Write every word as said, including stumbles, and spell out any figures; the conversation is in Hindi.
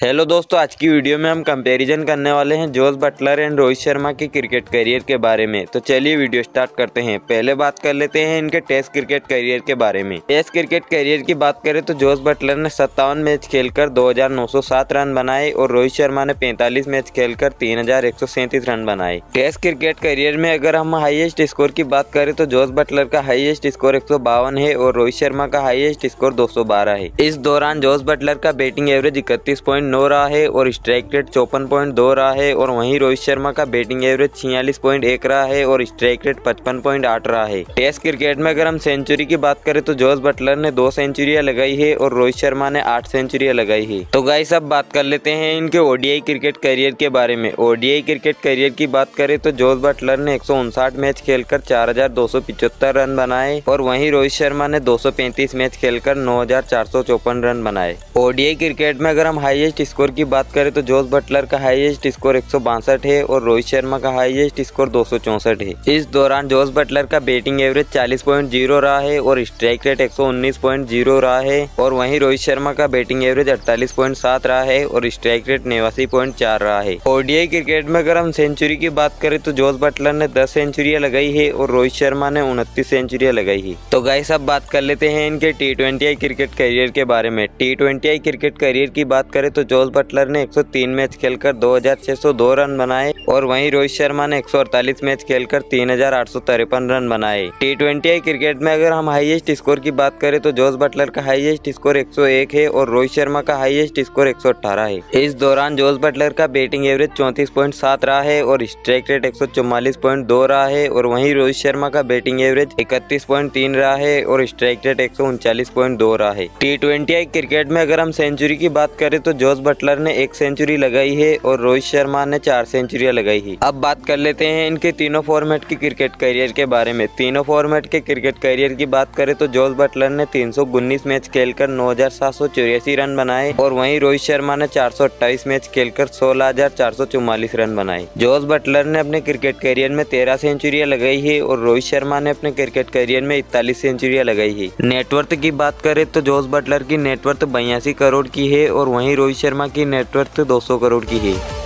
हेलो दोस्तों, आज की वीडियो में हम कंपैरिजन करने वाले हैं Jos Buttler and Rohit Sharma के क्रिकेट करियर के बारे में। तो चलिए वीडियो स्टार्ट करते हैं। पहले बात कर लेते हैं इनके टेस्ट क्रिकेट करियर के बारे में। टेस्ट क्रिकेट करियर की बात करें तो जोस बटलर ने सत्तावन मैच खेलकर दो हजार नौ सौ सात रन बनाए और रोहित शर्मा ने पैंतालीस मैच खेलकर तीन हजार एक सौ सैंतीस रन बनाए। टेस्ट क्रिकेट करियर में अगर हम हाईएस्ट स्कोर की बात करें तो जोस बटलर का हाईएस्ट स्कोर एक सौ बावन है और रोहित शर्मा का हाईएस्ट स्कोर दो सौ बारह है। इस दौरान जोस बटलर का बैटिंग एवरेज इकतीस पॉइंट नौ रहा है और स्ट्राइक रेट चौपन पॉइंट दो रहा है और वहीं रोहित शर्मा का बैटिंग एवरेज छियालीस पॉइंट एक रहा है और स्ट्राइक रेट पचपन पॉइंट आठ रहा है। टेस्ट क्रिकेट में अगर हम सेंचुरी की बात करें तो जोस बटलर ने दो सेंचुरियां लगाई है और रोहित शर्मा ने आठ सेंचुरियां लगाई है। तो गाइस अब बात कर लेते हैं इनके ओडीआई क्रिकेट करियर के बारे में। ओडीआई क्रिकेट करियर की बात करें तो जोस बटलर ने एक सौ उनसाठ मैच खेलकर चार हजार दो सौ पिचहत्तर रन बनाए और वहीं रोहित शर्मा ने दो सौ पैंतीस मैच खेलकर नौ हजार चार सौ चौपन रन बनाए। ओडीआई क्रिकेट में अगर हम हाईएस्ट स्कोर की बात करें तो जोस बटलर का हाईएस्ट स्कोर एक सौ बासठ है और रोहित शर्मा का हाईएस्ट स्कोर दो सौ चौसठ है। इस दौरान जोस बटलर का बैटिंग एवरेज चालीस पॉइंट शून्य रहा है और स्ट्राइक रेट एक सौ उन्नीस पॉइंट शून्य रहा है और वहीं रोहित शर्मा का बैटिंग एवरेज अड़तालीस पॉइंट सात रहा है और स्ट्राइक रेट नवासी पॉइंट चार रहा है। ओडीआई क्रिकेट में अगर हम सेंचुरी की बात करें तो जोस बटलर ने दस सेंचुरियां लगाई है और रोहित शर्मा ने उनतीस सेंचुरियां लगाई है। तो गाइस अब बात कर लेते हैं इनके T twenty I cricket career के बारे में। T twenty I cricket career की बात करें तो जोस बटलर ने एक सौ तीन मैच खेलकर दो हजार छह सौ दो रन बनाए और वहीं रोहित शर्मा ने एक सौ अड़तालीस मैच खेलकर तीन हजार आठ सौ तिरपन रन बनाए। टी ट्वेंटी आई क्रिकेट में अगर हम हाईएस्ट स्कोर की बात करें तो जोस बटलर का हाईएस्ट स्कोर एक सौ एक है और रोहित शर्मा का हाईएस्ट स्कोर एक सौ अठारह है। इस दौरान जोस बटलर का बैटिंग एवरेज चौंतीस पॉइंट सात रहा है और स्ट्राइक रेट एक सौ चौवालीस पॉइंट दो रहा है और वहीं रोहित शर्मा का बैटिंग एवरेज इकतीस पॉइंट तीन रहा है और स्ट्राइक रेट एक सौ उनचालीस पॉइंट दो रहा है। टी ट्वेंटी आई क्रिकेट में अगर हम सेंचुरी की बात करें तो जोस बटलर ने एक सेंचुरी लगाई है और रोहित शर्मा ने चार सेंचुरियां लगाई है। अब बात कर लेते हैं इनके तीनों फॉर्मेट की क्रिकेट करियर के बारे में। तीनों फॉर्मेट के क्रिकेट करियर की बात करें तो जोस बटलर ने तीन सौ उन्नीस मैच खेलकर नौ हजार सात सौ चौरासी रन बनाए और वहीं रोहित शर्मा ने चार सौ अट्ठाईस मैच खेलकर सोलह हजार चार सौ चौवालीस रन बनाए। जोस बटलर ने अपने क्रिकेट करियर में तेरह सेंचुरियां लगाई है और रोहित शर्मा ने अपने क्रिकेट करियर में इकतालीस सेंचुरियां लगाई है। नेटवर्थ की बात करें तो जोस बटलर की नेटवर्थ बयासी करोड़ की है और वहीं रोहित शर्मा की नेटवर्थ दो सौ करोड़ की है।